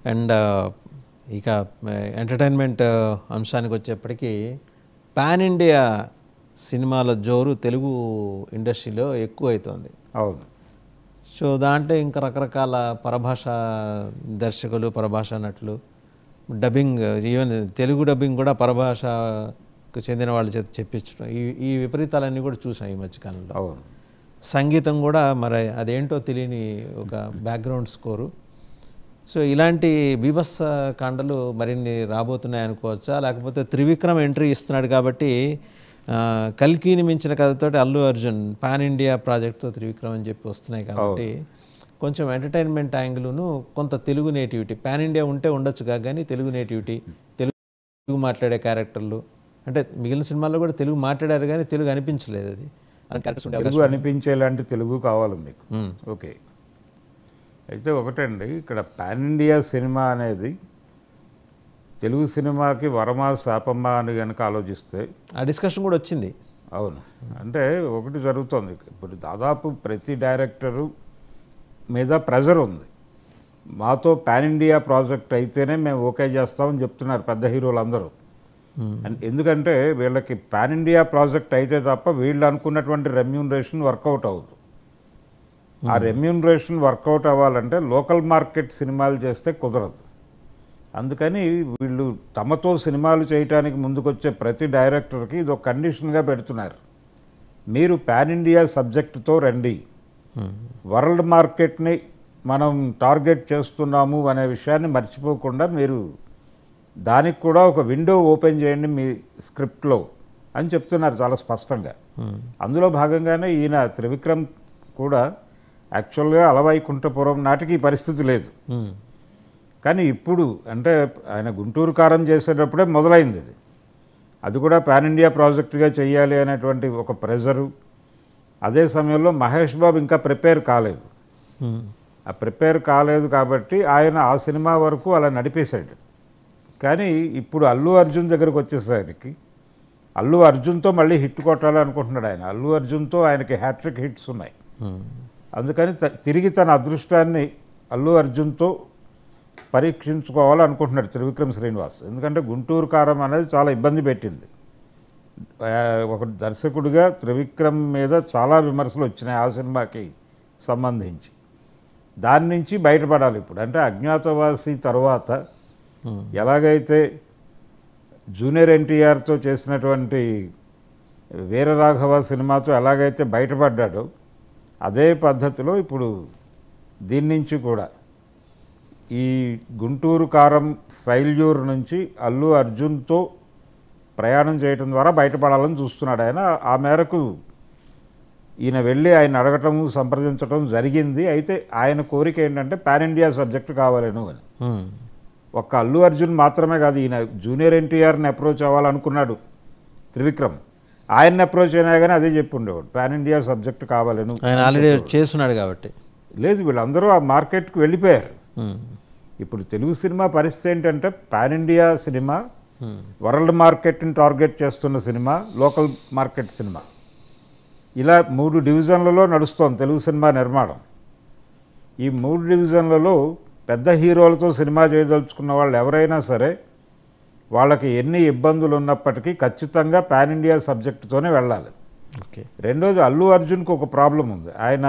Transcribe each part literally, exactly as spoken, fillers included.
And ఇక entertainment అంశానికి వచ్చేప్పటికీ pan India సినిమాల జోరు తెలుగు ఇండస్ట్రీలో ఎక్కువ అవుతుంది. అవును. సో దాంట్లో ఇంకా రకరకాల పరభాష దర్శకులు, పరభాష నటులు, డబ్బింగ్, ఈవెన్ తెలుగు డబ్బింగ్ కూడా పరభాషకు చెందిన వాళ్ళ చేత చెప్పించడం, ఈ ఈ విపరీతాలన్నీ కూడా చూసాం ఈ మధ్యకాలంలో. అవును. సంగీతం కూడా మరి అదేంటో తెలియని ఒక బ్యాక్గ్రౌండ్ స్కోరు. సో ఇలాంటి బీభత్స కాండలు మరిన్ని రాబోతున్నాయి అనుకోవచ్చా? లేకపోతే త్రివిక్రమ్ ఎంట్రీ ఇస్తున్నాడు కాబట్టి కల్కిని మించిన కథతోటి అల్లు అర్జున్ పాన్ ఇండియా ప్రాజెక్ట్తో త్రివిక్రమ్ అని చెప్పి వస్తున్నాయి కాబట్టి కొంచెం ఎంటర్టైన్మెంట్ యాంగిల్ను కొంత తెలుగు నేటివిటీ, పాన్ ఇండియా ఉంటే ఉండొచ్చు కానీ తెలుగు నేటివిటీ, తెలుగు మాట్లాడే క్యారెక్టర్లు, అంటే మిగిలిన సినిమాల్లో కూడా తెలుగు మాట్లాడారు కానీ తెలుగు అనిపించలేదు. అది తెలుగు అనిపించేలాంటి తెలుగు కావాలి మీకు. ఓకే, అయితే ఒకటండి, ఇక్కడ పాన్ ఇండియా సినిమా అనేది తెలుగు సినిమాకి వరమా శాపమ్మా అని కనుక ఆలోచిస్తే ఆ డిస్కషన్ కూడా వచ్చింది. అవును, అంటే ఒకటి జరుగుతుంది ఇప్పుడు, దాదాపు ప్రతి డైరెక్టరు మీద ప్రెజర్ ఉంది. మాతో పాన్ ఇండియా ప్రాజెక్ట్ అయితేనే మేము ఓకే చేస్తామని చెప్తున్నారు పెద్ద హీరోలు అందరూ. ఎందుకంటే వీళ్ళకి పాన్ ఇండియా ప్రాజెక్ట్ అయితే తప్ప వీళ్ళు అనుకున్నటువంటి రెమ్యూనరేషన్ వర్కౌట్ అవ్వదు. ఆ రెమ్యూనరేషన్ వర్కౌట్ అవ్వాలంటే లోకల్ మార్కెట్ సినిమాలు చేస్తే కుదరదు. అందుకని వీళ్ళు తమతో సినిమాలు చేయడానికి ముందుకొచ్చే ప్రతి డైరెక్టర్కి ఇది ఒక కండిషన్గా పెడుతున్నారు. మీరు పాన్ ఇండియా సబ్జెక్టుతో రండి, వరల్డ్ మార్కెట్ని మనం టార్గెట్ చేస్తున్నాము అనే విషయాన్ని మర్చిపోకుండా మీరు దానికి కూడా ఒక విండో ఓపెన్ చేయండి మీ స్క్రిప్ట్లో అని చెప్తున్నారు చాలా స్పష్టంగా. అందులో భాగంగానే ఈయన త్రివిక్రమ్ కూడా యాక్చువల్గా అలవైకుంఠపురం నాటికి ఈ పరిస్థితి లేదు, కానీ ఇప్పుడు అంటే ఆయన గుంటూరు కారం చేసేటప్పుడే మొదలైంది అది. అది కూడా పాన్ ఇండియా ప్రాజెక్టుగా చేయాలి అనేటువంటి ఒక ప్రెజరు. అదే సమయంలో మహేష్ బాబు ఇంకా ప్రిపేర్ కాలేదు. ఆ ప్రిపేర్ కాలేదు కాబట్టి ఆయన ఆ సినిమా వరకు అలా నడిపేశాడు. కానీ ఇప్పుడు అల్లు అర్జున్ దగ్గరకు వచ్చేసరికి అల్లు అర్జున్తో మళ్ళీ హిట్ కొట్టాలి అనుకుంటున్నాడు ఆయన. అల్లు అర్జున్తో ఆయనకి హ్యాట్రిక్ హిట్స్ ఉన్నాయి. అందుకని తిరిగి తన అదృష్టాన్ని అల్లు అర్జున్తో పరీక్షించుకోవాలనుకుంటున్నాడు త్రివిక్రమ్ శ్రీనివాస్. ఎందుకంటే గుంటూరు కారం అనేది చాలా ఇబ్బంది పెట్టింది. ఒక దర్శకుడిగా త్రివిక్రమ్ మీద చాలా విమర్శలు వచ్చినాయి ఆ సినిమాకి సంబంధించి. దాని నుంచి బయటపడాలి ఇప్పుడు. అంటే అజ్ఞాతవాసి తర్వాత ఎలాగైతే జూనియర్ ఎన్టీఆర్తో చేసినటువంటి వీరరాఘవ సినిమాతో ఎలాగైతే బయటపడ్డాడో అదే పద్ధతిలో ఇప్పుడు దీని నుంచి కూడా ఈ గుంటూరు కారం ఫెయిల్యూర్ నుంచి అల్లు అర్జున్తో ప్రయాణం చేయడం ద్వారా బయటపడాలని చూస్తున్నాడు ఆయన. ఆ మేరకు ఈయన వెళ్ళి ఆయన అడగటము సంప్రదించడం జరిగింది. అయితే ఆయన కోరిక ఏంటంటే పాన్ ఇండియా సబ్జెక్టు కావాలను అని. ఒక్క అల్లు అర్జున్ మాత్రమే కాదు, ఈయన జూనియర్ ఎన్టీఆర్ని అప్రోచ్ అవ్వాలనుకున్నాడు త్రివిక్రమ్. ఆయన్ని అప్రోచ్ అయినా కానీ అదే చెప్పి ఉండేవాడు, పాన్ ఇండియా సబ్జెక్టు కావాలను. ఆయన ఆల్రెడీ చేస్తున్నాడు కాబట్టి. లేదు, వీళ్ళందరూ ఆ మార్కెట్కి వెళ్ళిపోయారు. ఇప్పుడు తెలుగు సినిమా పరిస్థితి ఏంటంటే పాన్ ఇండియా సినిమా, వరల్డ్ మార్కెట్ని టార్గెట్ చేస్తున్న సినిమా, లోకల్ మార్కెట్ సినిమా, ఇలా మూడు డివిజన్లలో నడుస్తోంది తెలుగు సినిమా నిర్మాణం. ఈ మూడు డివిజన్లలో పెద్ద హీరోలతో సినిమా చేయదలుచుకున్న వాళ్ళు ఎవరైనా సరే వాళ్ళకి ఎన్ని ఇబ్బందులు ఉన్నప్పటికీ ఖచ్చితంగా పాన్ ఇండియా సబ్జెక్టుతోనే వెళ్ళాలి. ఓకే. రెండోది అల్లు అర్జున్కి ఒక ప్రాబ్లం ఉంది. ఆయన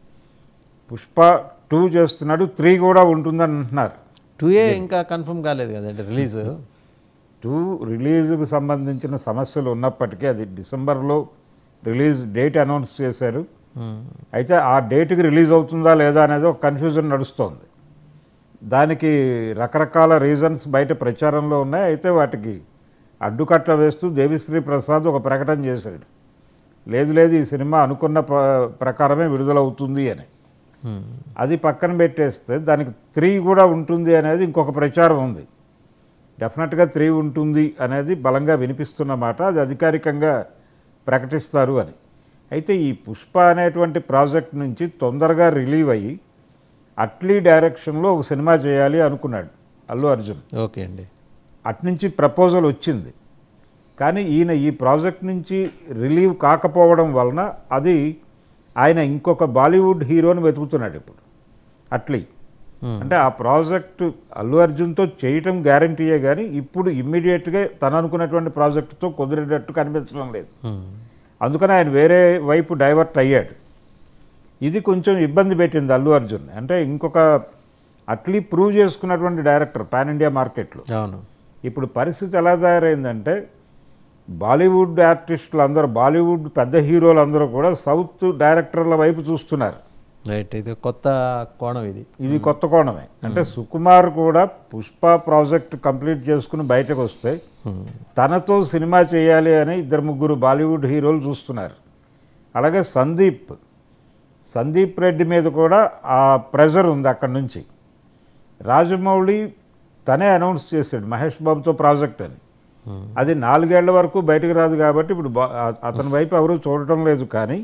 పుష్ప టూ చేస్తున్నాడు, త్రీ కూడా ఉంటుందని అంటున్నారు. టూ ఏ ఇంకా కన్ఫర్మ్ కాలేదు కదండి రిలీజ్. టూ రిలీజ్కు సంబంధించిన సమస్యలు ఉన్నప్పటికీ అది డిసెంబర్లో రిలీజ్ డేట్ అనౌన్స్ చేశారు. అయితే ఆ డేట్కి రిలీజ్ అవుతుందా లేదా అనేది ఒక కన్ఫ్యూజన్ నడుస్తోంది. దానికి రకరకాల రీజన్స్ బయట ప్రచారంలో ఉన్నాయి. అయితే వాటికి అడ్డుకట్ట వేస్తూ దేవిశ్రీ ప్రసాద్ ఒక ప్రకటన చేశాడు, లేదు లేదు ఈ సినిమా అనుకున్న ప్రకారమే విడుదలవుతుంది అని. అది పక్కన పెట్టేస్తే దానికి త్రీ కూడా ఉంటుంది అనేది ఇంకొక ప్రచారం ఉంది. డెఫినెట్గా త్రీ ఉంటుంది అనేది బలంగా వినిపిస్తున్నమాట. అది అధికారికంగా ప్రకటిస్తారు అని. అయితే ఈ పుష్ప అనేటువంటి ప్రాజెక్ట్ నుంచి తొందరగా రిలీవ్ అయ్యి అట్లీ డైరెక్షన్లో ఒక సినిమా చేయాలి అనుకున్నాడు అల్లు అర్జున్. ఓకే అండి. అట్నుంచి ప్రపోజల్ వచ్చింది, కానీ ఈయన ఈ ప్రాజెక్ట్ నుంచి రిలీవ్ కాకపోవడం వలన అది ఆయన ఇంకొక బాలీవుడ్ హీరోని వెతుకుతున్నాడు ఇప్పుడు అట్లీ. అంటే ఆ ప్రాజెక్టు అల్లు అర్జున్తో చేయటం గ్యారంటీయే కానీ ఇప్పుడు ఇమ్మీడియట్గా తను అనుకున్నటువంటి ప్రాజెక్టుతో కుదిరేటట్టు కనిపించడం లేదు. అందుకని ఆయన వేరే వైపు డైవర్ట్ అయ్యాడు. ఇది కొంచెం ఇబ్బంది పెట్టింది అల్లు అర్జున్. అంటే ఇంకొక అట్లీ ప్రూవ్ చేసుకున్నటువంటి డైరెక్టర్ పాన్ ఇండియా మార్కెట్లో. అవును. ఇప్పుడు పరిస్థితి ఎలా తయారైందంటే బాలీవుడ్ ఆర్టిస్టులు అందరూ, బాలీవుడ్ పెద్ద హీరోలు అందరూ కూడా సౌత్ డైరెక్టర్ల వైపు చూస్తున్నారు. రైట్, ఇది కొత్త కోణం. ఇది ఇది కొత్త కోణమే. అంటే సుకుమార్ కూడా పుష్ప ప్రాజెక్ట్ కంప్లీట్ చేసుకుని బయటకు వస్తే తనతో సినిమా చేయాలి అని ఇద్దరు ముగ్గురు బాలీవుడ్ హీరోలు చూస్తున్నారు. అలాగే సందీప్ సందీప్ రెడ్డి మీద కూడా ఆ ప్రెజర్ ఉంది అక్కడి నుంచి. రాజమౌళి తనే అనౌన్స్ చేశాడు మహేష్ బాబుతో ప్రాజెక్ట్ అని. అది నాలుగేళ్ల వరకు బయటకు రాదు కాబట్టి ఇప్పుడు అతని వైపు ఎవరు చూడటం లేదు. కానీ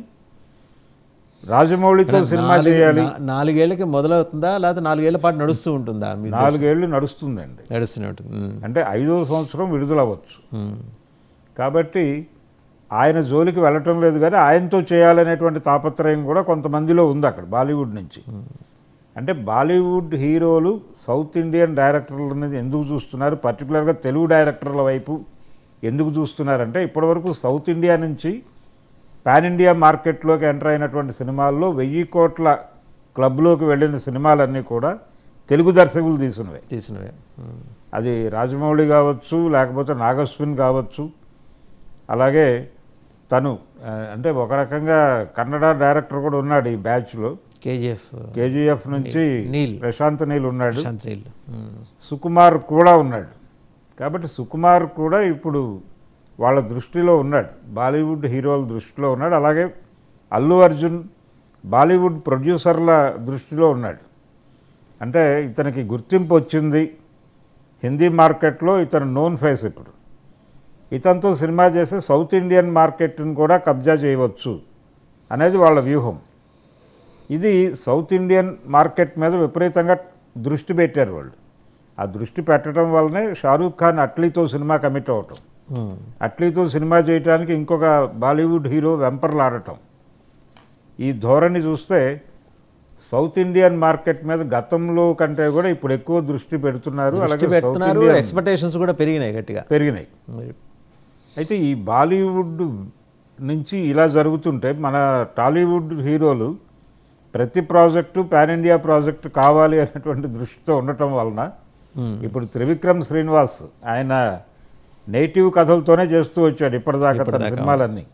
రాజమౌళితో సినిమా చేయాలి. నాలుగేళ్లకి మొదలవుతుందా లేకపోతే నాలుగేళ్ల పాటు నడుస్తూ ఉంటుందా? నాలుగేళ్లు నడుస్తుందండి. నడుస్తూనే ఉంటుంది. అంటే ఐదో సంవత్సరం విడుదలవ్వచ్చు. కాబట్టి ఆయన జోలికి వెళ్ళటం లేదు. కానీ ఆయనతో చేయాలనేటువంటి తాపత్రయం కూడా కొంతమందిలో ఉంది అక్కడ బాలీవుడ్ నుంచి. అంటే బాలీవుడ్ హీరోలు సౌత్ ఇండియన్ డైరెక్టర్ల మీద ఎందుకు చూస్తున్నారు, పర్టికులర్గా తెలుగు డైరెక్టర్ల వైపు ఎందుకు చూస్తున్నారంటే ఇప్పటివరకు సౌత్ ఇండియా నుంచి పాన్ ఇండియా మార్కెట్లోకి ఎంటర్ అయినటువంటి సినిమాల్లో వెయ్యి కోట్ల క్లబ్లోకి వెళ్ళిన సినిమాలన్నీ కూడా తెలుగు దర్శకులు తీసినవే తీసినవే అది రాజమౌళి కావచ్చు, లేకపోతే నాగశ్విన్ కావచ్చు. అలాగే తను అంటే ఒక రకంగా కన్నడ డైరెక్టర్ కూడా ఉన్నాడు ఈ బ్యాచ్లో. కేజీఎఫ్ కేజీఎఫ్ నుంచి నీల్ ప్రశాంత్ నీల్ ఉన్నాడు, నీల్ సుకుమార్ కూడా ఉన్నాడు. కాబట్టి సుకుమార్ కూడా ఇప్పుడు వాళ్ళ దృష్టిలో ఉన్నాడు, బాలీవుడ్ హీరోల దృష్టిలో ఉన్నాడు. అలాగే అల్లు అర్జున్ బాలీవుడ్ ప్రొడ్యూసర్ల దృష్టిలో ఉన్నాడు. అంటే ఇతనికి గుర్తింపు వచ్చింది హిందీ మార్కెట్లో, ఇతను నోన్ ఫేస్. ఇప్పుడు ఇతనితో సినిమా చేస్తే సౌత్ ఇండియన్ మార్కెట్ని కూడా కబ్జా చేయవచ్చు అనేది వాళ్ళ వ్యూహం. ఇది సౌత్ ఇండియన్ మార్కెట్ మీద విపరీతంగా దృష్టి పెట్టారు వాళ్ళు. ఆ దృష్టి పెట్టడం వల్లనే షారూఖ్ ఖాన్ అట్లీతో సినిమా కమిట్ అవ్వటం, అట్లీతో సినిమా చేయడానికి ఇంకొక బాలీవుడ్ హీరో వెంపర్లాడటం. ఈ ధోరణి చూస్తే సౌత్ ఇండియన్ మార్కెట్ మీద గతంలో కంటే కూడా ఇప్పుడు ఎక్కువ దృష్టి పెడుతున్నారు. అలాగే ఎక్స్పెక్టేషన్స్ కూడా పెరిగినాయి, గట్టిగా పెరిగినాయి. అయితే ఈ బాలీవుడ్ నుంచి ఇలా జరుగుతుంటే మన టాలీవుడ్ హీరోలు ప్రతి ప్రాజెక్టు పాన్ ఇండియా ప్రాజెక్టు కావాలి అనేటువంటి దృష్టితో ఉండటం వలన ఇప్పుడు త్రివిక్రమ్ శ్రీనివాస్ ఆయన నేటివ్ కథలతోనే చేస్తూ వచ్చాడు ఇప్పటిదాకా తన సినిమాలన్నీ.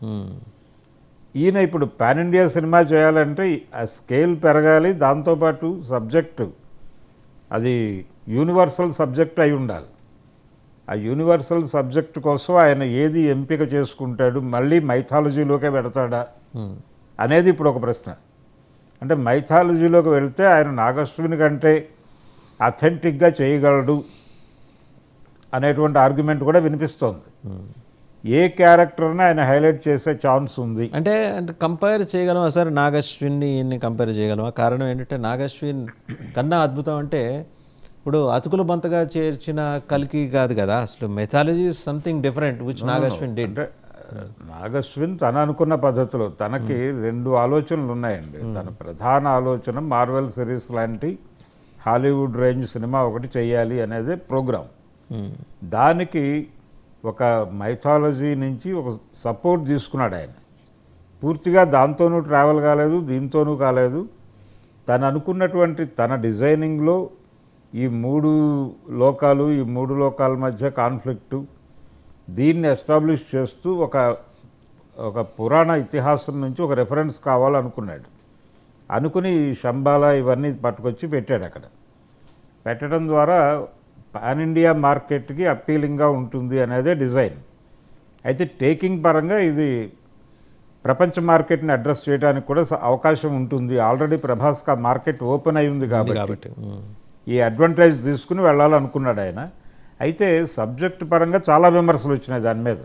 ఈయన ఇప్పుడు పాన్ ఇండియా సినిమా చేయాలంటే ఆ స్కేల్ పెరగాలి, దాంతోపాటు సబ్జెక్టు అది యూనివర్సల్ సబ్జెక్ట్ అయి ఉండాలి. ఆ యూనివర్సల్ సబ్జెక్ట్ కోసం ఆయన ఏది ఎంపిక చేసుకుంటాడు, మళ్ళీ మైథాలజీలోకే పెడతాడా అనేది ఇప్పుడు ఒక ప్రశ్న. అంటే మైథాలజీలోకి వెళ్తే ఆయన నాగశ్విని కంటే అథెంటిక్గా చేయగలడు అనేటువంటి ఆర్గ్యుమెంట్ కూడా వినిపిస్తోంది. ఏ క్యారెక్టర్ని ఆయన హైలైట్ చేసే ఛాన్స్ ఉంది అంటే అంటే కంపేర్ చేయగలమా సార్ నాగశ్విన్ని ఈయన్ని కంపేర్ చేయగలమా? కారణం ఏంటంటే నాగశ్విన్ కన్నా అద్భుతం అంటే ఇప్పుడు అతుకుల బంతగా చేర్చిన కల్కి కాదు కదా, అసలు methodology something different which Nag Ashwin did. అంటే నాగశ్విన్ తన అనుకున్న పద్ధతిలో తనకి రెండు ఆలోచనలు ఉన్నాయండి. తన ప్రధాన ఆలోచన మార్వెల్ సిరీస్ లాంటి హాలీవుడ్ రేంజ్ సినిమా ఒకటి చేయాలి అనేది ప్రోగ్రాం. దానికి ఒక మైథాలజీ నుంచి ఒక సపోర్ట్ తీసుకున్నాడు ఆయన. పూర్తిగా దాంతోనూ ట్రావెల్ కాలేదు, దీంతోనూ కాలేదు. తను అనుకున్నటువంటి తన డిజైనింగ్లో ఈ మూడు లోకాలు, ఈ మూడు లోకాల మధ్య కాన్ఫ్లిక్టు, దీన్ని ఎస్టాబ్లిష్ చేస్తూ ఒక ఒక పురాణ ఇతిహాసం నుంచి ఒక రెఫరెన్స్ కావాలనుకున్నాడు. అనుకుని శంబాల ఇవన్నీ పట్టుకొచ్చి పెట్టాడు అక్కడ. పెట్టడం ద్వారా పాన్ ఇండియా మార్కెట్కి అప్పీలింగ్గా ఉంటుంది అనేదే డిజైన్. అయితే టేకింగ్ పరంగా ఇది ప్రపంచ మార్కెట్ని అడ్రస్ చేయడానికి కూడా అవకాశం ఉంటుంది. ఆల్రెడీ ప్రభాస్కి ఆ మార్కెట్ ఓపెన్ అయి ఉంది కాబట్టి ఈ అడ్వాంటేజ్ తీసుకుని వెళ్ళాలనుకున్నాడు ఆయన. అయితే సబ్జెక్ట్ పరంగా చాలా విమర్శలు వచ్చినాయి దాని మీద.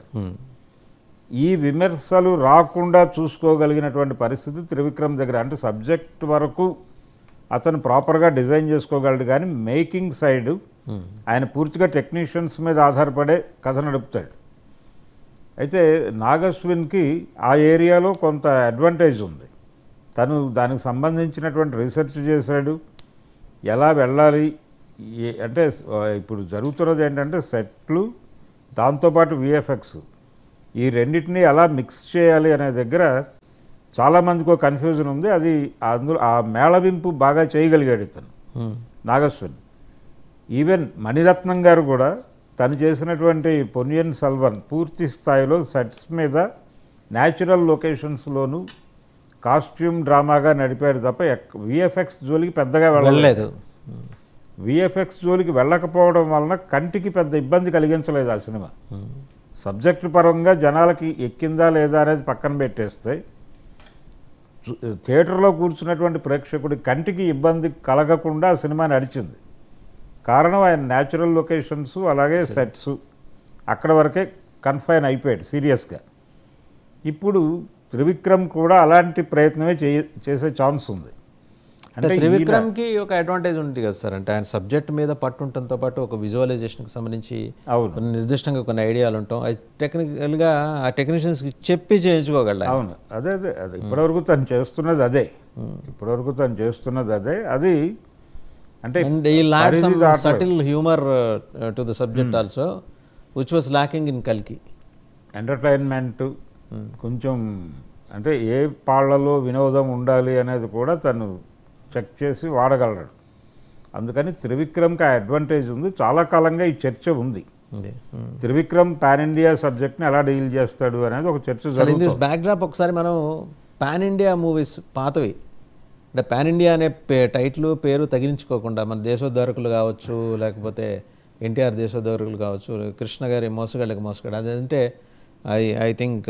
ఈ విమర్శలు రాకుండా చూసుకోగలిగినటువంటి పరిస్థితి త్రివిక్రమ్ దగ్గర. అంటే సబ్జెక్ట్ వరకు అతను ప్రాపర్గా డిజైన్ చేసుకోగలడు, కానీ మేకింగ్ సైడ్ ఆయన పూర్తిగా టెక్నీషియన్స్ మీద ఆధారపడే కథ నడుపుతాడు. అయితే నాగశ్విన్కి ఆ ఏరియాలో కొంత అడ్వాంటేజ్ ఉంది. తను దానికి సంబంధించినటువంటి రీసెర్చ్ చేశాడు. ఎలా వెళ్ళాలి ఏ- అంటే ఆ, ఇప్పుడు జరుగుతున్నది ఏంటంటే సెట్లు దాంతోపాటు విఎఫ్ఎక్స్ ఈ రెండింటిని ఎలా మిక్స్ చేయాలి అనే దగ్గర చాలామందికి ఒక కన్ఫ్యూజన్ ఉంది. అది అందులో ఆ మేళవింపు బాగా చేయగలిగాడు ఇతను నాగశ్వన్. ఈవెన్ మణిరత్నం గారు కూడా తను చేసినటువంటి పొన్నియిన్ సెల్వన్ పూర్తి స్థాయిలో సెట్స్ మీద న్యాచురల్ లొకేషన్స్లోనూ కాస్ట్యూమ్ డ్రామాగా నడిపాడు తప్ప విఎఫ్ఎక్స్ జోలికి పెద్దగా వెళ్ళలేదు. వెళ్ళలేదు. విఎఫ్ఎక్స్ జోలికి వెళ్ళకపోవడం వలన కంటికి పెద్ద ఇబ్బంది కలిగించలేదు ఆ సినిమా. సబ్జెక్టు పరంగా జనాలకి ఎక్కిందా లేదా అనేది పక్కన పెట్టేస్తే థియేటర్లో కూర్చున్నటువంటి ప్రేక్షకుడి కంటికి ఇబ్బంది కలగకుండా ఆ సినిమా నడిచింది. కారణం ఆయన న్యాచురల్ లొకేషన్స్ అలాగే సెట్స్ అక్కడ వరకే కన్ఫైన్ అయిపోయాడు సీరియస్గా. ఇప్పుడు త్రివిక్రమ్ కూడా అలాంటి ప్రయత్నమే చేయ చేసే ఛాన్స్ ఉంది. అంటే త్రివిక్రమ్కి ఒక అడ్వాంటేజ్ ఉంది కదా సార్, అంటే ఆయన సబ్జెక్ట్ మీద పట్టు ఉండటంతో పాటు ఒక విజువలైజేషన్కి సంబంధించి అవును కొన్ని నిర్దిష్టంగా కొన్ని ఐడియాలు ఉంటాం, అది టెక్నికల్గా ఆ టెక్నీషియన్స్కి చెప్పి చేయించుకోగలరు. అవును అదే అదే అదే ఇప్పటివరకు తను చేస్తున్నది అదే ఇప్పటివరకు తను చేస్తున్నది అదే అది అంటే అండ్ ఈ లాడ్ పరిధి సమ్ దాటలేదు. Subtle humour to the subject also which was lacking in కల్కి. ఎంటర్టైన్మెంట్ కొంచెం అంటే ఏ పాళ్లలో వినోదం ఉండాలి అనేది కూడా తను చెక్ చేసి వాడగలడు. అందుకని త్రివిక్రమ్కి ఆ అడ్వాంటేజ్ ఉంది. చాలా కాలంగా ఈ చర్చ ఉంది. త్రివిక్రమ్ పాన్ ఇండియా సబ్జెక్ట్ని ఎలా డీల్ చేస్తాడు అనేది ఒక చర్చ ఇన్ దిస్ జరుగుతుంది. బ్యాక్డ్రాప్ ఒకసారి మనం పాన్ ఇండియా మూవీస్ పాతవి అంటే పాన్ ఇండియా అనే పే టైటిల్ పేరు తగిలించుకోకుండా మన దేశోద్ధారకులు కావచ్చు, లేకపోతే ఎన్టీఆర్ దేశోద్ధారకులు కావచ్చు, కృష్ణ గారి మోసగాళ్ళకి మోసగాడు, అదంటే ఐ ఐ థింక్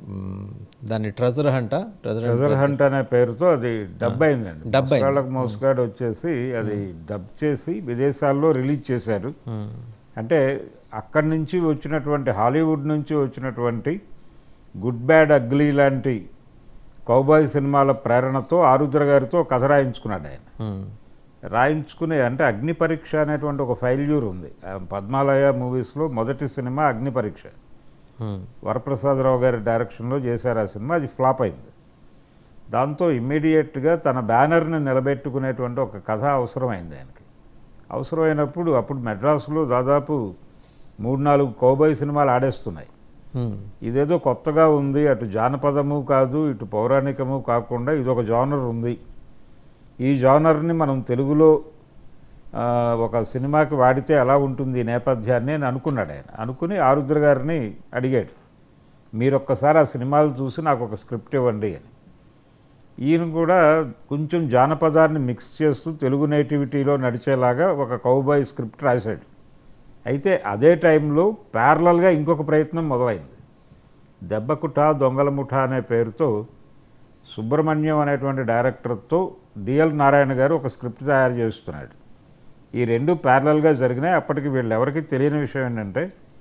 దాన్ని ట్రెజర్ హంట ట్రెజర్ హంట్ అనే పేరుతో అది డబ్ అయిందండి. డబ్ అయింది. మోసగాళ్ళకు మోసగాడు వచ్చేసి అది డబ్ చేసి విదేశాల్లో రిలీజ్ చేశారు. అంటే అక్కడి నుంచి వచ్చినటువంటి హాలీవుడ్ నుంచి వచ్చినటువంటి గుడ్ బ్యాడ్ అగ్లీ లాంటి కౌబాయ్ సినిమాల ప్రేరణతో ఆరుద్ర గారితో కథ రాయించుకున్నాడు ఆయన. రాయించుకునే అంటే అగ్ని పరీక్ష అనేటువంటి ఒక ఫెయిల్యూర్ ఉంది. ఆ పద్మాలయ మూవీస్లో మొదటి సినిమా అగ్ని పరీక్ష వరప్రసాదరావు గారి డైరెక్షన్లో చేశారు ఆ సినిమా. అది ఫ్లాప్ అయింది. దాంతో ఇమ్మీడియట్గా తన బ్యానర్ని నిలబెట్టుకునేటువంటి ఒక కథ అవసరమైంది ఆయనకి. అవసరమైనప్పుడు అప్పుడు మెడ్రాసులో దాదాపు మూడు నాలుగు కౌబాయ్ సినిమాలు ఆడేస్తున్నాయి. ఇదేదో కొత్తగా ఉంది, అటు జానపదము కాదు ఇటు పౌరాణికము కాకుండా ఇదొక జానర్ ఉంది, ఈ జానర్ని మనం తెలుగులో ఆ, ఒక సినిమాకి వాడితే ఎలా ఉంటుంది ఈ నేపథ్యాన్ని అని అనుకున్నాడు ఆయన. అనుకుని ఆరుద్ర గారిని అడిగాడు, మీరు ఒక్కసారి ఆ సినిమాలు చూసి నాకు ఒక స్క్రిప్ట్ ఇవ్వండి అని. ఈయన కూడా కొంచెం జానపదాన్ని మిక్స్ చేస్తూ తెలుగు నేటివిటీలో నడిచేలాగా ఒక కౌబాయ్ స్క్రిప్ట్ రాశాడు. అయితే అదే టైంలో ప్యారలల్గా ఇంకొక ప్రయత్నం మొదలైంది. దెబ్బకుట దొంగల ముఠ అనే పేరుతో సుబ్రహ్మణ్యం అనేటువంటి డైరెక్టర్తో డిఎల్ నారాయణ గారు ఒక స్క్రిప్ట్ తయారు చేస్తున్నాడు. ఈ రెండు ప్యారలల్గా జరిగినాయి. అప్పటికి వీళ్ళెవరికి తెలియని విషయం ఏంటంటే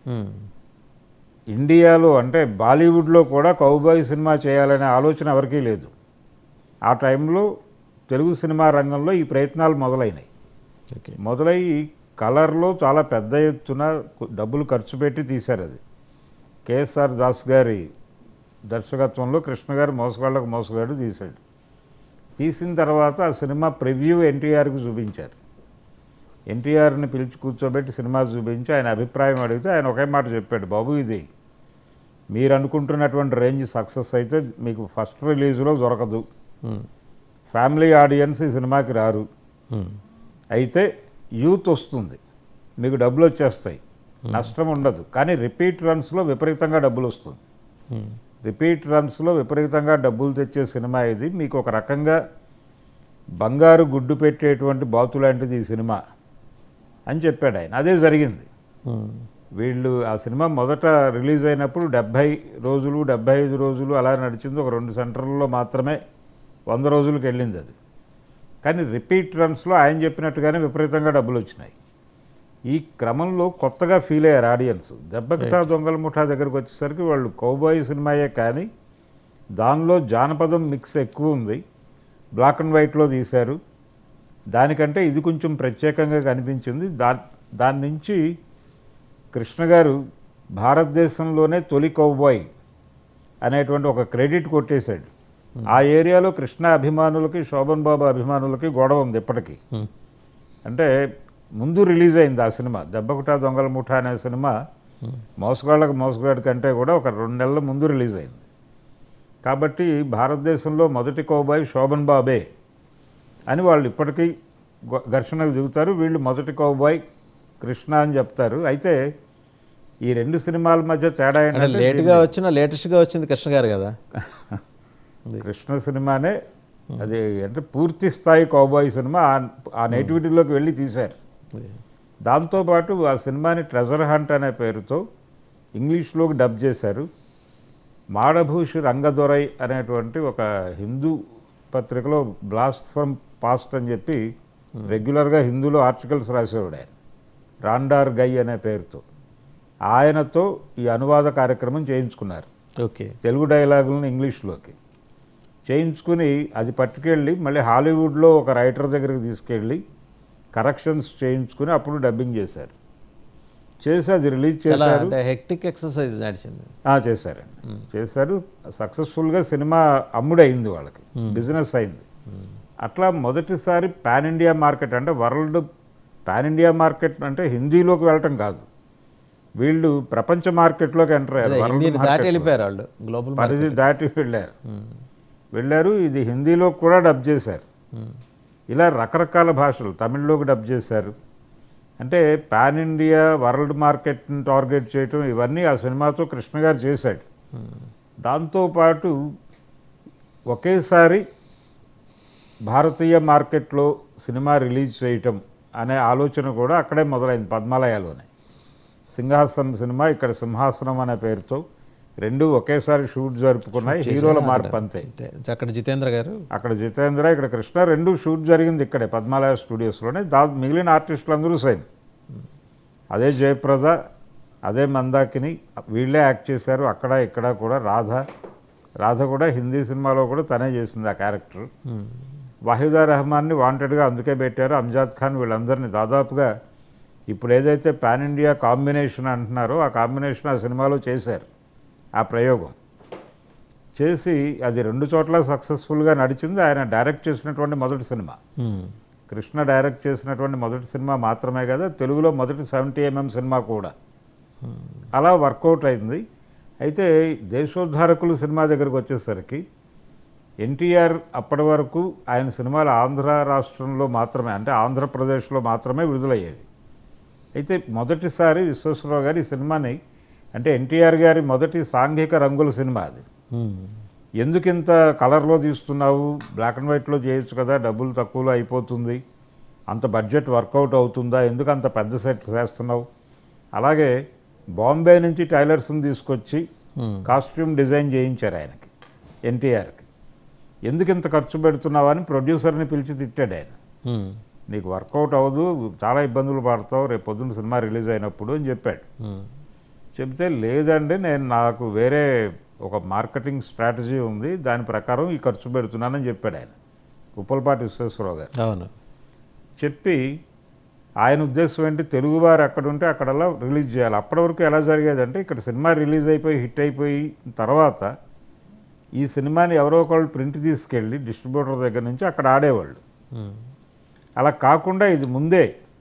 ఇండియాలో అంటే బాలీవుడ్లో కూడా కౌబాయ్ సినిమా చేయాలనే ఆలోచన ఎవరికీ లేదు. ఆ టైంలో తెలుగు సినిమా రంగంలో ఈ ప్రయత్నాలు మొదలైనాయి. మొదలై కలర్లో చాలా పెద్ద ఎత్తున డబ్బులు ఖర్చు పెట్టి తీశారు. అది కేఎస్ఆర్ దాస్ గారి దర్శకత్వంలో కృష్ణ గారు మోసగాళ్ళకు మోసగాడు తీశాడు. తీసిన తర్వాత ఆ సినిమా ప్రివ్యూ ఎన్టీఆర్కి చూపించారు. ఎన్టీఆర్ని పిలిచి కూర్చోబెట్టి సినిమా చూపించి ఆయన అభిప్రాయం అడిగితే ఆయన ఒకే మాట చెప్పాడు, బాబు ఇది మీరు అనుకుంటున్నటువంటి రేంజ్ సక్సెస్ అయితే మీకు ఫస్ట్ రిలీజ్లో దొరకదు, ఫ్యామిలీ ఆడియన్స్ ఈ సినిమాకి రారు, అయితే యూత్ వస్తుంది, మీకు డబ్బులు వచ్చేస్తాయి, నష్టం ఉండదు, కానీ రిపీట్ రన్స్లో విపరీతంగా డబ్బులు వస్తుంది. రిపీట్ రన్స్లో విపరీతంగా డబ్బులు తెచ్చే సినిమా ఇది, మీకు ఒక రకంగా బంగారు గుడ్డు పెట్టేటువంటి బాతు లాంటిది ఈ సినిమా అని చెప్పాడు ఆయన. అదే జరిగింది. వీళ్ళు ఆ సినిమా మొదట రిలీజ్ అయినప్పుడు డెబ్భై రోజులు డెబ్భై ఐదు రోజులు అలా నడిచింది. ఒక రెండు సెంటర్లలో మాత్రమే వంద రోజులకు వెళ్ళింది అది. కానీ రిపీట్ రన్స్లో ఆయన చెప్పినట్టుగానే విపరీతంగా డబ్బులు వచ్చినాయి. ఈ క్రమంలో కొత్తగా ఫీల్ అయ్యారు ఆడియన్స్. దెబ్బకిటా దొంగల ముఠా దగ్గరకు వచ్చేసరికి వాళ్ళు కౌబాయ్ సినిమాయే కానీ దానిలో జానపదం మిక్స్ ఎక్కువ ఉంది, బ్లాక్ అండ్ వైట్లో తీశారు, దానికంటే ఇది కొంచెం ప్రత్యేకంగా కనిపించింది. దా దాని నుంచి కృష్ణ గారు భారతదేశంలోనే తొలి కౌబాయ్ అనేటువంటి ఒక క్రెడిట్ కొట్టేశాడు. ఆ ఏరియాలో కృష్ణ అభిమానులకి శోభన్ బాబు అభిమానులకి గొడవ ఉంది ఇప్పటికీ. అంటే ముందు రిలీజ్ అయింది ఆ సినిమా, దెబ్బకుట దొంగల ముఠ అనే సినిమా మోసగాళ్ళకు మోసగాడి కంటే కూడా ఒక రెండు నెలల ముందు రిలీజ్ అయింది. కాబట్టి భారతదేశంలో మొదటి కౌబాయ్ శోభన్ బాబే అని వాళ్ళు ఇప్పటికీ ఘర్షణకు దిగుతారు. వీళ్ళు మొదటి కౌబాయ్ కృష్ణ అని చెప్తారు. అయితే ఈ రెండు సినిమాల మధ్య తేడా ఏంటంటే లేట్గా వచ్చిన లేటెస్ట్గా వచ్చింది కృష్ణ గారు కదా. కృష్ణ సినిమానే అది, అంటే పూర్తి స్థాయి కౌబాయ్ సినిమా ఆ నేటివిటీలోకి వెళ్ళి తీశారు. దాంతోపాటు ఆ సినిమాని ట్రెజర్ హంట్ అనే పేరుతో ఇంగ్లీష్లోకి డబ్ చేశారు. మాడభూషి రంగదొరై అనేటువంటి ఒక హిందూ పత్రికలో బ్లాస్ట్ ఫ్రమ్ పాస్ట్ అని చెప్పి రెగ్యులర్గా హిందూలో ఆర్టికల్స్ రాసేవాడు ఆయన, రాండార్ గై అనే పేరుతో. ఆయనతో ఈ అనువాద కార్యక్రమం చేయించుకున్నారు. ఓకే, తెలుగు డైలాగులను ఇంగ్లీష్లోకి చేయించుకుని అది పట్టుకెళ్ళి మళ్ళీ హాలీవుడ్లో ఒక రైటర్ దగ్గరికి తీసుకెళ్ళి కరెక్షన్స్ చేయించుకుని అప్పుడు డబ్బింగ్ చేశారు. చేసి అది రిలీజ్ చేశారు. హెక్టిక్ ఎక్సర్సైజ్ నడిచింది. చేశారండి, చేశారు. సక్సెస్ఫుల్గా సినిమా అమ్ముడయింది, వాళ్ళకి బిజినెస్ అయింది. అట్లా మొదటిసారి పాన్ ఇండియా మార్కెట్, అంటే వరల్డ్ పాన్ ఇండియా మార్కెట్ అంటే హిందీలోకి వెళ్ళటం కాదు, వీళ్ళు ప్రపంచ మార్కెట్లోకి ఎంటర్ అయ్యారు. వరల్డ్ పరిధి దాటి వెళ్ళారు వెళ్ళారు ఇది హిందీలో కూడా డబ్ చేశారు. ఇలా రకరకాల భాషలు, తమిళ్లోకి డబ్ చేశారు. అంటే పాన్ ఇండియా వరల్డ్ మార్కెట్ని టార్గెట్ చేయటం ఇవన్నీ ఆ సినిమాతో కృష్ణ గారు చేశాడు. దాంతోపాటు ఒకేసారి భారతీయ మార్కెట్లో సినిమా రిలీజ్ చేయటం అనే ఆలోచన కూడా అక్కడే మొదలైంది, పద్మాలయాలోనే. సింహాసనం సినిమా ఇక్కడ సింహాసనం అనే పేరుతో రెండు ఒకేసారి షూట్ జరుపుకున్నాయి. హీరోల మార్పు అంతే. అక్కడ జితేంద్ర గారు, అక్కడ జితేంద్ర, ఇక్కడ కృష్ణ, రెండు షూట్ జరిగింది ఇక్కడే పద్మాలయ స్టూడియోస్లోనే. దా మిగిలిన ఆర్టిస్టులు అందరూ సైన్, అదే జయప్రద, అదే మందాకిని, వీళ్ళే యాక్ట్ చేశారు అక్కడ ఇక్కడ కూడా. రాధ రాధ కూడా హిందీ సినిమాలో కూడా తనే చేసింది ఆ క్యారెక్టర్. వాహిదా రెహమాన్ని వాంటెడ్గా అందుకే పెట్టారు. అంజాద్ ఖాన్, వీళ్ళందరినీ దాదాపుగా ఇప్పుడు ఏదైతే పాన్ ఇండియా కాంబినేషన్ అంటున్నారో ఆ కాంబినేషన్ ఆ సినిమాలో చేశారు. ఆ ప్రయోగం చేసి అది రెండు చోట్ల సక్సెస్ఫుల్గా నడిచింది. ఆయన డైరెక్ట్ చేసినటువంటి మొదటి సినిమా, కృష్ణ డైరెక్ట్ చేసినటువంటి మొదటి సినిమా మాత్రమే కదా, తెలుగులో మొదటి సెవెంటీ ఎంఎం సినిమా కూడా. అలా వర్కౌట్ అయింది. అయితే దేశోద్ధారకులు సినిమా దగ్గరకు వచ్చేసరికి ఎన్టీఆర్ అప్పటి వరకు ఆయన సినిమాలు ఆంధ్ర రాష్ట్రంలో మాత్రమే, అంటే ఆంధ్రప్రదేశ్లో మాత్రమే విడుదలయ్యేవి. అయితే మొదటిసారి విశ్వేశ్వరరావు గారు ఈ సినిమాని, అంటే ఎన్టీఆర్ గారి మొదటి సాంఘిక రంగుల సినిమా అది, ఎందుకు ఇంత కలర్లో తీస్తున్నావు, బ్లాక్ అండ్ వైట్లో చేయొచ్చు కదా, డబ్బులు తక్కువలో అయిపోతుంది, అంత బడ్జెట్ వర్కౌట్ అవుతుందా, ఎందుకు అంత పెద్ద సెట్ చేస్తున్నావు, అలాగే బాంబే నుంచి టైలర్స్ని తీసుకొచ్చి కాస్ట్యూమ్ డిజైన్ చేయించారు ఆయనకి, ఎన్టీఆర్కి. ఎందుకు ఇంత ఖర్చు పెడుతున్నావు అని ప్రొడ్యూసర్ని పిలిచి తిట్టాడు ఆయన. నీకు వర్కౌట్ అవ్వదు, చాలా ఇబ్బందులు పడతావు రేపు పొద్దున్న సినిమా రిలీజ్ అయినప్పుడు అని చెప్పాడు. చెప్తే లేదండి, నేను నాకు వేరే ఒక మార్కెటింగ్ స్ట్రాటజీ ఉంది, దాని ప్రకారం ఈ ఖర్చు పెడుతున్నానని చెప్పాడు ఆయన, ఉప్పలపాటి విశ్వేశ్వరరావు గారు. అవును. చెప్పి ఆయన ఉద్దేశం ఏంటి, తెలుగువారు అక్కడ ఉంటే అక్కడలా రిలీజ్ చేయాలి. అప్పటి వరకు ఎలా జరిగేదంటే, ఇక్కడ సినిమా రిలీజ్ అయిపోయి హిట్ అయిపోయి తర్వాత ఈ సినిమాని ఎవరో ఒకళ్ళు ప్రింట్ తీసుకెళ్ళి డిస్ట్రిబ్యూటర్ దగ్గర నుంచి అక్కడ ఆడేవాళ్ళు. అలా కాకుండా ఇది ముందే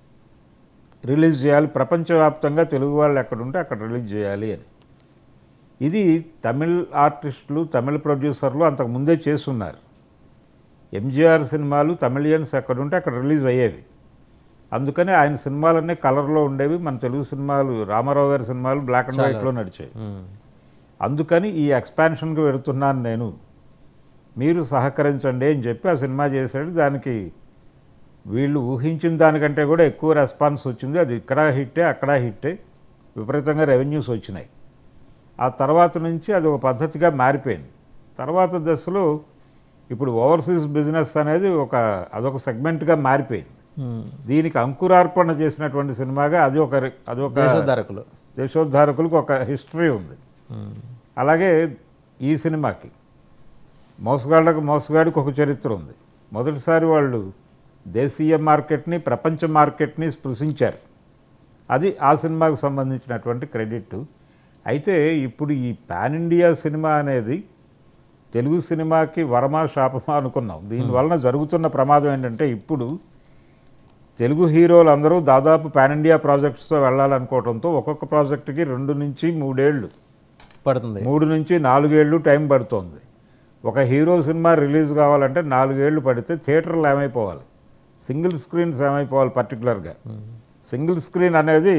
రిలీజ్ చేయాలి, ప్రపంచవ్యాప్తంగా తెలుగు వాళ్ళు ఎక్కడుంటే అక్కడ రిలీజ్ చేయాలి అని. ఇది తమిళ్ ఆర్టిస్టులు, తమిళ ప్రొడ్యూసర్లు అంతకు ముందే చేస్తున్నారు. ఎంజీఆర్ సినిమాలు తమిళియన్స్ ఎక్కడుంటే అక్కడ రిలీజ్ అయ్యేవి. అందుకని ఆయన సినిమాలన్నీ కలర్లో ఉండేవి. మన తెలుగు సినిమాలు, రామారావు గారి సినిమాలు బ్లాక్ అండ్ వైట్లో నడిచాయి. అందుకని ఈ ఎక్స్పాన్షన్కి వెళుతున్నాను నేను, మీరు సహకరించండి అని చెప్పి ఆ సినిమా చేశాడు. దానికి వీళ్ళు ఊహించిన దానికంటే కూడా ఎక్కువ రెస్పాన్స్ వచ్చింది. అది ఇక్కడ హిట్టే, అక్కడ హిట్టే, విపరీతంగా రెవెన్యూస్ వచ్చినాయి. ఆ తర్వాత నుంచి అది ఒక పద్ధతిగా మారిపోయింది. తర్వాత దశలో ఇప్పుడు ఓవర్సీస్ బిజినెస్ అనేది ఒక అదొక సెగ్మెంట్గా మారిపోయింది. దీనికి అంకురార్పణ చేసినటువంటి సినిమాగా అది ఒక అదొక దేశోద్ధారకులు దేశోద్ధారకులకు ఒక హిస్టరీ ఉంది. అలాగే ఈ సినిమాకి మోసగాళ్ళకు మోసగాడికి ఒక చరిత్ర ఉంది. మొదటిసారి వాళ్ళు దేశీయ మార్కెట్ని, ప్రపంచ మార్కెట్ని స్పృశించారు. అది ఆ సినిమాకు సంబంధించినటువంటి క్రెడిట్. అయితే ఇప్పుడు ఈ పాన్ ఇండియా సినిమా అనేది తెలుగు సినిమాకి వరమా శాపమా అనుకున్నాం. దీనివలన జరుగుతున్న ప్రమాదం ఏంటంటే, ఇప్పుడు తెలుగు హీరోలు అందరూ దాదాపు పాన్ ఇండియా ప్రాజెక్ట్స్తో వెళ్ళాలనుకోవడంతో ఒక్కొక్క ప్రాజెక్టుకి రెండు నుంచి మూడేళ్ళు పడుతుంది. మూడు నుంచి నాలుగేళ్ళు టైం పడుతుంది. ఒక హీరో సినిమా రిలీజ్ కావాలంటే నాలుగేళ్లు పడితే థియేటర్లు ఏమైపోవాలి, సింగిల్ స్క్రీన్స్ ఏమైపోవాలి. పర్టికులర్గా సింగిల్ స్క్రీన్ అనేది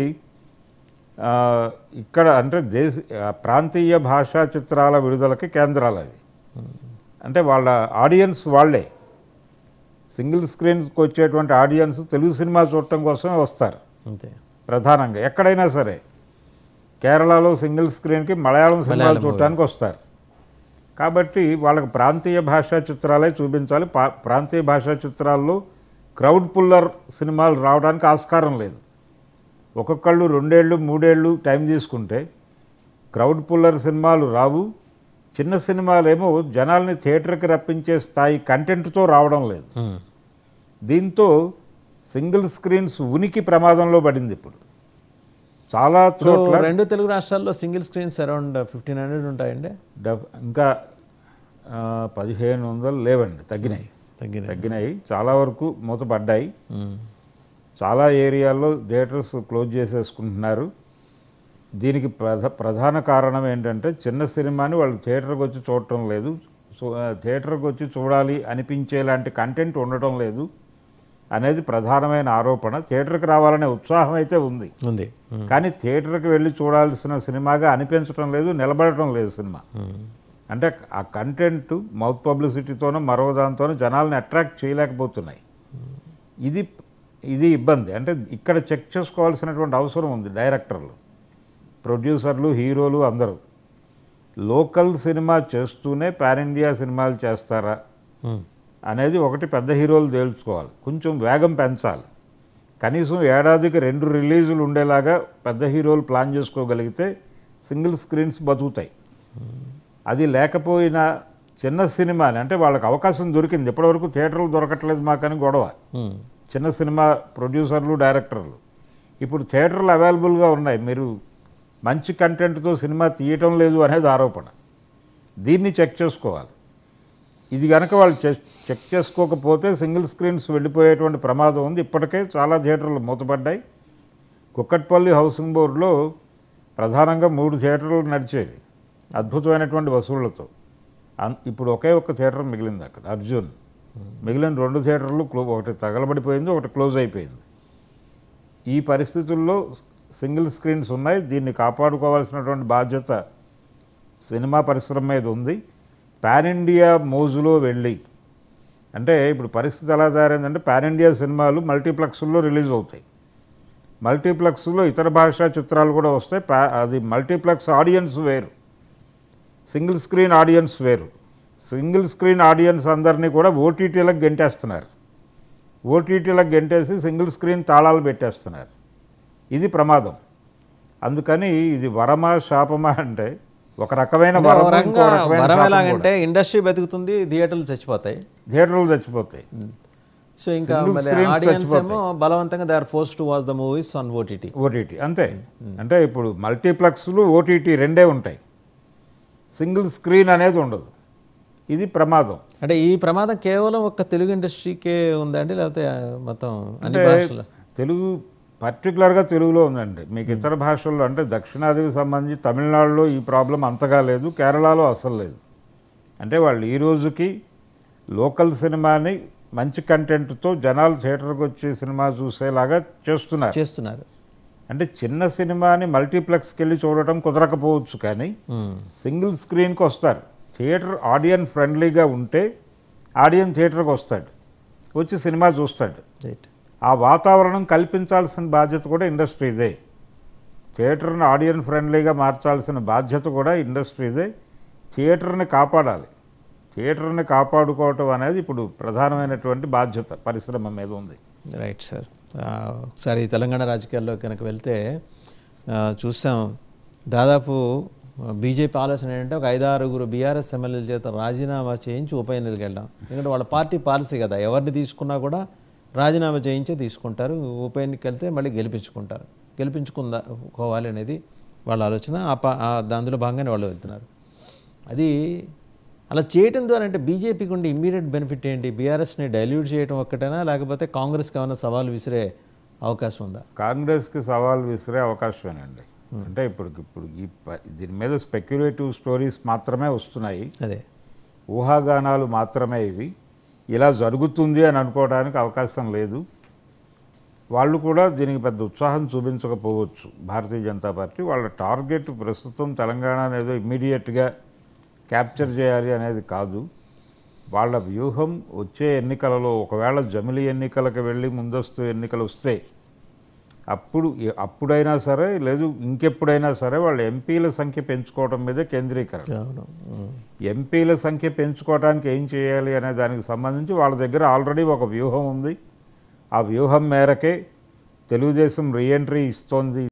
ఇక్కడ అంటే దేశ ప్రాంతీయ భాషా చిత్రాల విడుదలకి కేంద్రాలు అవి. అంటే వాళ్ళ ఆడియన్స్ వాళ్ళే. సింగిల్ స్క్రీన్స్కి వచ్చేటువంటి ఆడియన్స్ తెలుగు సినిమా చూడటం కోసమే వస్తారు అంతే ప్రధానంగా. ఎక్కడైనా సరే కేరళలో సింగిల్ స్క్రీన్కి మలయాళం సినిమాలు చూడటానికి వస్తారు. కాబట్టి వాళ్ళకి ప్రాంతీయ భాషా చిత్రాలే చూపించాలి. ప్రాంతీయ భాషా చిత్రాల్లో క్రౌడ్ పుల్లర్ సినిమాలు రావడానికి ఆస్కారం లేదు. ఒక్కొక్కళ్ళు రెండేళ్ళు మూడేళ్ళు టైం తీసుకుంటే క్రౌడ్ పుల్లర్ సినిమాలు రావు. చిన్న సినిమాలేమో జనాల్ని థియేటర్కి రప్పించే స్థాయి కంటెంట్తో రావడం లేదు. దీంతో సింగిల్ స్క్రీన్స్ ఉనికి ప్రమాదంలో పడింది. ఇప్పుడు చాలా చోట్ల రెండు తెలుగు రాష్ట్రాల్లో single screens around fifteen hundred ఉంటాయండి. ఇంకా పదిహేను వందలు లేవండి, తగ్గినాయి తగ్గినాయి చాలా వరకు మూతపడ్డాయి. చాలా ఏరియాల్లో థియేటర్స్ క్లోజ్ చేసేసుకుంటున్నారు. దీనికి ప్రధ ప్రధాన కారణం ఏంటంటే చిన్న సినిమాని వాళ్ళు థియేటర్కి వచ్చి చూడటం లేదు. సో థియేటర్కి వచ్చి చూడాలి అనిపించేలాంటి కంటెంట్ ఉండటం లేదు అనేది ప్రధానమైన ఆరోపణ. థియేటర్కి రావాలనే ఉత్సాహం అయితే ఉంది ఉంది కానీ థియేటర్కి వెళ్ళి చూడాల్సిన సినిమాగా అనిపించడం లేదు, నిలబడటం లేదు సినిమా. అంటే ఆ కంటెంట్ మౌత్ పబ్లిసిటీతోనో మరో దాంతోనో జనాలను అట్రాక్ట్ చేయలేకపోతున్నాయి. ఇది ఇది ఇబ్బంది. అంటే ఇక్కడ చెక్ చేసుకోవాల్సినటువంటి అవసరం ఉంది. డైరెక్టర్లు, ప్రొడ్యూసర్లు, హీరోలు అందరూ లోకల్ సినిమా చేస్తూనే పాన్ ఇండియా సినిమాలు చేస్తారా అనేది ఒకటి పెద్ద హీరోలు తేల్చుకోవాలి. కొంచెం వేగం పెంచాలి. కనీసం ఏడాదికి రెండు రిలీజులు ఉండేలాగా పెద్ద హీరోలు ప్లాన్ చేసుకోగలిగితే సింగిల్ స్క్రీన్స్ బతుకుతాయి. అది లేకపోయినా చిన్న సినిమాని అంటే వాళ్ళకి అవకాశం దొరికింది. ఇప్పటివరకు థియేటర్లు దొరకట్లేదు మాకని గొడవ. చిన్న సినిమా ప్రొడ్యూసర్లు, డైరెక్టర్లు ఇప్పుడు థియేటర్లు అవైలబుల్గా ఉన్నాయి, మీరు మంచి కంటెంట్తో సినిమా తీయటం లేదు అనేది ఆరోపణ. దీన్ని చెక్ చేసుకోవాలి. ఇది కనుక వాళ్ళు చెక్ చేసుకోకపోతే సింగిల్ స్క్రీన్స్ వెళ్ళిపోయేటువంటి ప్రమాదం ఉంది. ఇప్పటికే చాలా థియేటర్లు మూతపడ్డాయి. కుక్కట్పల్లి హౌసింగ్ బోర్డులో ప్రధానంగా మూడు థియేటర్లు నడిచేవి అద్భుతమైనటువంటి వసూళ్లతో. ఇప్పుడు ఒకే ఒక్క థియేటర్ మిగిలింది అక్కడ, అర్జున్. మిగిలిన రెండు థియేటర్లు క్లో ఒకటి తగలబడిపోయింది, ఒకటి క్లోజ్ అయిపోయింది. ఈ పరిస్థితుల్లో సింగిల్ స్క్రీన్స్ ఉన్నాయి. దీన్ని కాపాడుకోవాల్సినటువంటి బాధ్యత సినిమా పరిశ్రమ మీద ఉంది. పాన్ ఇండియా మోజులో వెళ్ళి అంటే ఇప్పుడు పరిస్థితి ఎలా తయారైందంటే పాన్ ఇండియా సినిమాలు మల్టీప్లెక్స్లో రిలీజ్ అవుతాయి. మల్టీప్లెక్స్లో ఇతర భాషా చిత్రాలు కూడా వస్తాయి. అది మల్టీప్లెక్స్ ఆడియన్స్ వేరు, సింగిల్ స్క్రీన్ ఆడియన్స్ వేరు. సింగిల్ స్క్రీన్ ఆడియన్స్ అందరినీ కూడా ఓటీటీలకు గెంటేస్తున్నారు. ఓటీటీలకు గెంటేసి సింగిల్ స్క్రీన్ తాళాలు పెట్టేస్తున్నారు. ఇది ప్రమాదం. అందుకని ఇది వరమా శాపమా అంటే ఒక రకమైన వరం ఎలాగంటే ఇండస్ట్రీ బతుకుతుంది, థియేటర్లు చచ్చిపోతాయి థియేటర్లు చచ్చిపోతాయి సో ఇంకా ఆడియన్స్ ఏమో బలవంతంగా they are forced to watch the movies on OTT OTT అంతే. అంటే ఇప్పుడు మల్టీప్లెక్స్లు ఓటీటీ రెండే ఉంటాయి, సింగిల్ స్క్రీన్ అనేది ఉండదు. ఇది ప్రమాదం. అంటే ఈ ప్రమాదం కేవలం ఒక తెలుగు ఇండస్ట్రీకే ఉందండి లేకపోతే మొత్తం అన్ని భాషలు? తెలుగు పర్టికులర్గా తెలుగులో ఉందండి. మీకు ఇతర భాషల్లో అంటే దక్షిణాదికి సంబంధించి తమిళనాడులో ఈ ప్రాబ్లం అంతగా లేదు, కేరళలో అసలు లేదు. అంటే వాళ్ళు ఈ రోజుకి లోకల్ సినిమాని మంచి కంటెంట్తో జనాలు థియేటర్కి వచ్చి సినిమా చూసేలాగా చేస్తున్నారు చేస్తున్నారు అంటే చిన్న సినిమాని మల్టీప్లెక్స్కి వెళ్ళి చూడటం కుదరకపోవచ్చు కానీ సింగిల్ స్క్రీన్కి వస్తారు. థియేటర్ ఆడియన్ ఫ్రెండ్లీగా ఉంటే ఆడియన్ థియేటర్కి వస్తాడు, వచ్చి సినిమా చూస్తాడు. ఆ వాతావరణం కల్పించాల్సిన బాధ్యత కూడా ఇండస్ట్రీదే. థియేటర్ని ఆడియన్ ఫ్రెండ్లీగా మార్చాల్సిన బాధ్యత కూడా ఇండస్ట్రీదే. థియేటర్ని కాపాడాలి. థియేటర్ని కాపాడుకోవటం అనేది ఇప్పుడు ప్రధానమైనటువంటి బాధ్యత పరిశ్రమ మీద ఉంది. Right sir. ఒకసారి తెలంగాణ రాజకీయాల్లో కనుక వెళ్తే చూసాం, దాదాపు బీజేపీ ఆలోచన ఏంటంటే ఒక ఐదారుగురు బీఆర్ఎస్ ఎమ్మెల్యేల చేత రాజీనామా చేయించి ఉప ఎన్నికలకు వెళ్ళాం. ఎందుకంటే వాళ్ళ పార్టీ పాలసీ కదా, ఎవరిని తీసుకున్నా కూడా రాజీనామా చేయించే తీసుకుంటారు, ఉప ఎన్నికకి వెళ్తే మళ్ళీ గెలిపించుకుంటారు, గెలిపించుకోవాలి అనేది వాళ్ళ ఆలోచన. ఆ అందులో భాగంగానే వాళ్ళు వెళ్తున్నారు. అది అలా చేయడం ద్వారా అంటే బీజేపీకి ఉండే ఇమ్మీడియట్ బెనిఫిట్ ఏంటి? బీఆర్ఎస్ని డైల్యూట్ చేయడం ఒక్కటేనా, లేకపోతే కాంగ్రెస్కి ఏమైనా సవాల్ విసిరే అవకాశం ఉందా? కాంగ్రెస్కి సవాల్ విసిరే అవకాశమేనండి. అంటే ఇప్పుడు ఇప్పుడు ఈ ప- దీని మీద స్పెక్యులేటివ్ స్టోరీస్ మాత్రమే వస్తున్నాయి, అదే ఊహాగానాలు మాత్రమే ఇవి. ఇలా జరుగుతుంది అని అనుకోవడానికి అవకాశం లేదు. వాళ్ళు కూడా దీనికి పెద్ద ఉత్సాహం చూపించకపోవచ్చు. భారతీయ జనతా పార్టీ వాళ్ళ టార్గెట్ ప్రస్తుతం తెలంగాణ ఏదో ఇమ్మీడియట్గా క్యాప్చర్ చేయాలి అనేది కాదు. వాళ్ళ వ్యూహం వచ్చే ఎన్నికలలో ఒకవేళ జమిలి ఎన్నికలకు వెళ్ళి ముందస్తు ఎన్నికలు వస్తే అప్పుడు అప్పుడైనా సరే లేదు ఇంకెప్పుడైనా సరే వాళ్ళ ఎంపీల సంఖ్య పెంచుకోవడం మీదే కేంద్రీకరణ. అవును. ఉమ్. ఎంపీల సంఖ్య పెంచుకోవడానికి ఏం చేయాలి అనే దానికి సంబంధించి వాళ్ళ దగ్గర ఆల్రెడీ ఒక వ్యూహం ఉంది. ఆ వ్యూహం మేరకే తెలుగుదేశం రీఎంట్రీ ఇస్తోంది